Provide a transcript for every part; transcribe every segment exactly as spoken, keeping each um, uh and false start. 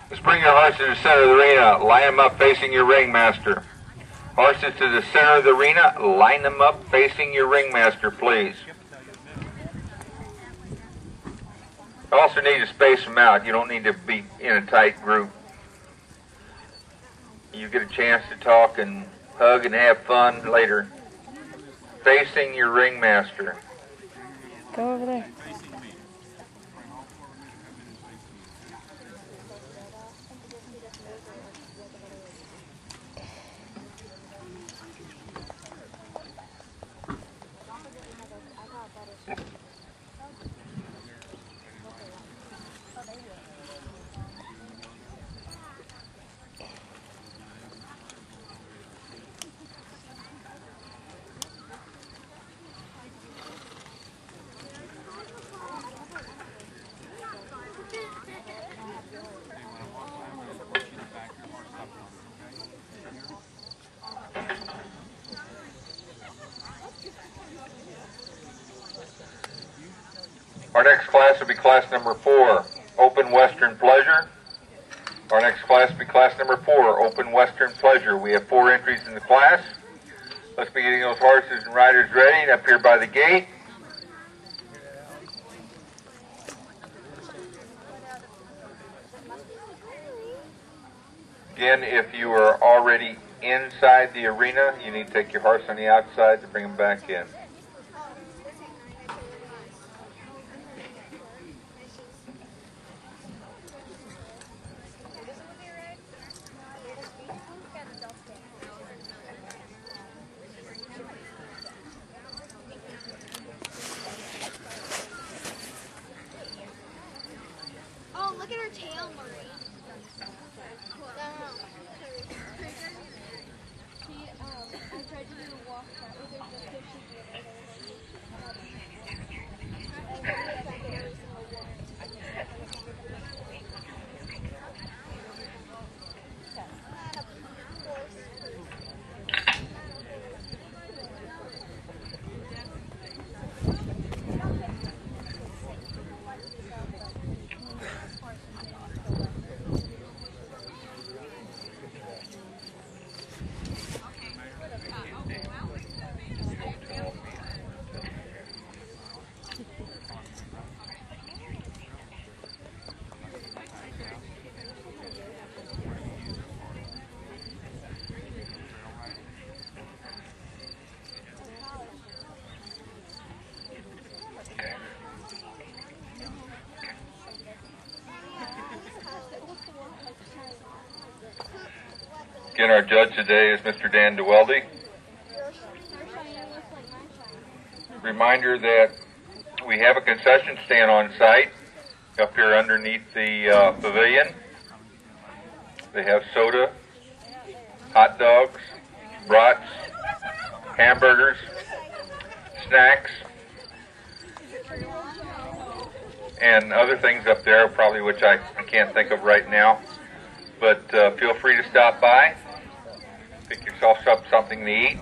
Let's bring your horses to the center of the arena. Line them up facing your ringmaster. Horses to the center of the arena. Line them up facing your ringmaster, please. You also need to space them out. You don't need to be in a tight group. You get a chance to talk and hug and have fun later. Facing your ringmaster. Go over there. Our next class will be class number four, Open Western Pleasure. Our next class will be class number four, Open Western Pleasure. We have four entries in the class. Let's be getting those horses and riders ready up here by the gate. Again, if you are already inside the arena, you need to take your horse on the outside to bring them back in. Oh, look at her tail, Marie. She, um, I tried to do a walk that was a good Again, our judge today is Mister Dan DeWeldy. Reminder that we have a concession stand on site up here underneath the uh, pavilion. They have soda, hot dogs, brats, hamburgers, snacks, and other things up there, probably which I, I can't think of right now. But uh, feel free to stop by, pick yourself up something to eat.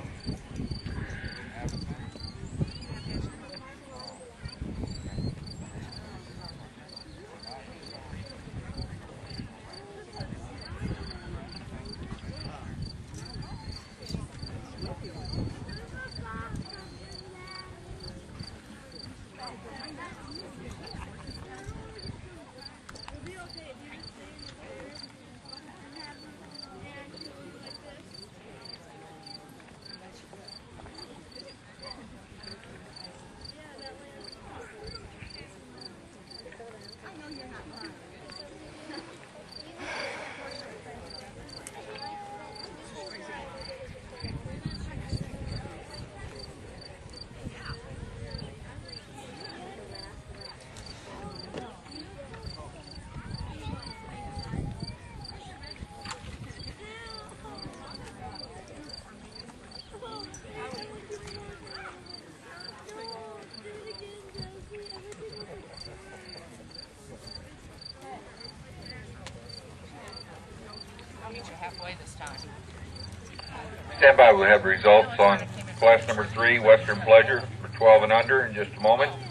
Halfway this time. Stand by, we'll have results on class number three, Western Pleasure, for twelve and under in just a moment.